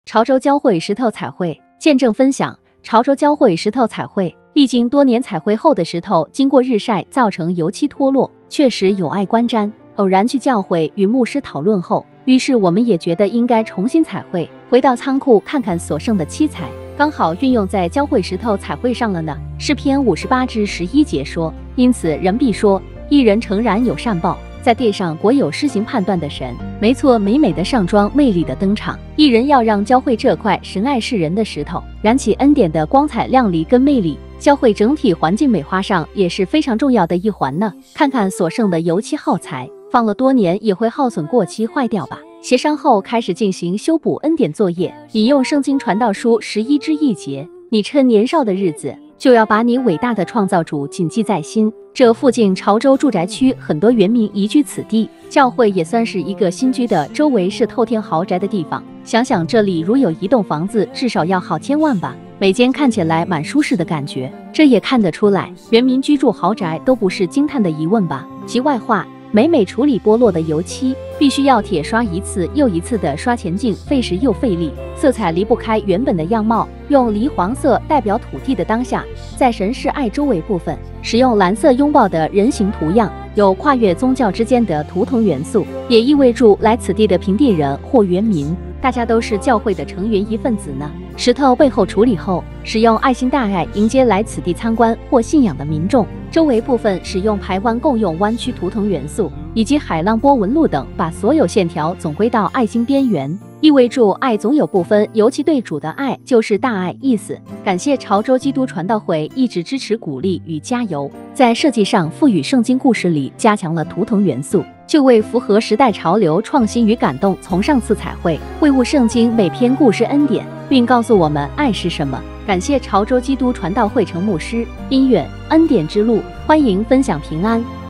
潮州教会石头彩绘见证分享。潮州教会石头彩绘历经多年彩绘后的石头，经过日晒造成油漆脱落，确实有碍观瞻。偶然去教会与牧师讨论后，于是我们也觉得应该重新彩绘，回到仓库看看所剩的漆彩，刚好运用在教会石头彩绘上了呢。诗篇58:11节说：因此人必说，一人诚然有善报，在地上国有施行判断的神。没错，美美的上妆，魅力的登场，一人要让教会这块神爱世人的石头燃起恩典的光彩亮丽跟魅力。教会整体环境美化上也是非常重要的一环呢。看看所剩的油漆耗材，放了多年也会耗损过期坏掉吧。协商后开始进行修补恩典作业，引用圣经传道书11:1节：你趁年少的日子，就要把你伟大的创造主谨记在心。这附近潮州住宅区很多原民移居此地，教会也算是一个新居的，周围是透天豪宅的地方。想想这里如有一栋房子，至少要好千万吧。每间看起来蛮舒适的感觉，这也看得出来，原民居住豪宅都不是惊叹的疑问吧。题外话，每处理剥落的油漆，必须要铁刷一次又一次的刷前进，费时又费力，色彩离不开原本的样貌。用梨黄色代表土地的当下，在神是爱周围部分，使用蓝色拥抱的人形图样，有跨越宗教之间的图腾元素，也意味住来此地的平地人或原民，大家都是教会的成员一份子呢。石头背后处理后，使用爱心大爱迎接来此地参观或信仰的民众。周围部分使用排湾共用弯曲图腾元素以及海浪波纹路等，把所有线条总归到爱心边缘，意味住爱总有不分，尤其对主的爱就是大爱意思。感谢潮州基督传道会一直支持鼓励与加油，在设计上赋予圣经故事里加强了图腾元素，就为符合时代潮流创新与感动，从上次彩绘会悟圣经每篇故事恩典，并告诉我们爱是什么。感谢潮州基督传道会陈牧师。音乐恩典之路，欢迎分享平安。